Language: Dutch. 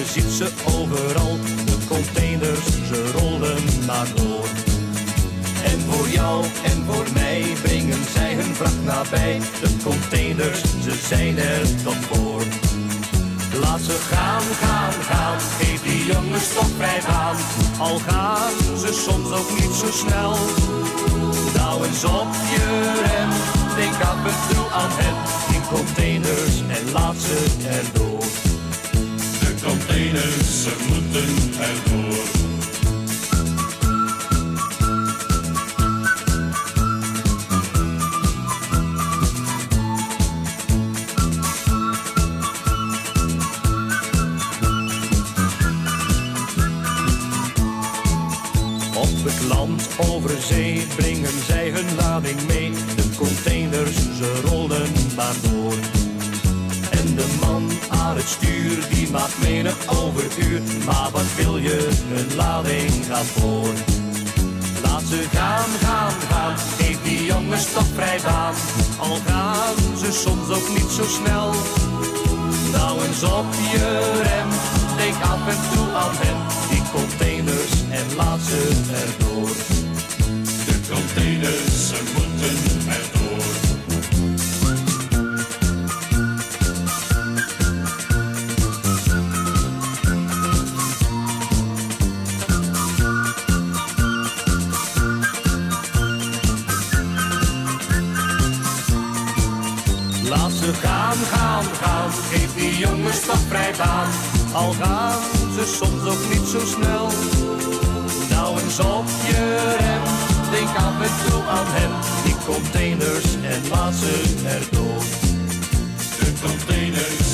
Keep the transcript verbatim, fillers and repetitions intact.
ziet ze overal, de containers, ze rollen maar door. En voor jou en voor mij brengen zij hun vracht nabij, de containers, ze zijn er toch voor. Laat ze gaan, gaan, gaan, geef die jongens toch vrij baan. Al gaan ze soms ook niet zo snel. Douw eens op je rem, denk af en toe aan hen. In containers en laat ze erdoor. De containers, ze moeten erdoor. Op het land over zee brengen zij hun lading mee. De containers, ze rollen maar door. En de man aan het stuur, die maakt menig overuur. Maar wat wil je, hun lading gaat voor. Laat ze gaan, gaan, gaan, geef die jongens toch vrij baan. Al gaan ze soms ook niet zo snel. Douw eens op je rem, denk af en toe aan hen. Die containers en laat ze erdoor. De containers, ze moeten erdoor. Laat ze gaan, gaan, gaan, geef die jongens toch vrij baan. Al gaan ze soms ook niet zo snel. Douw eens op je rem, denk af en toe aan hen. Die containers en laat ze erdoor. De containers,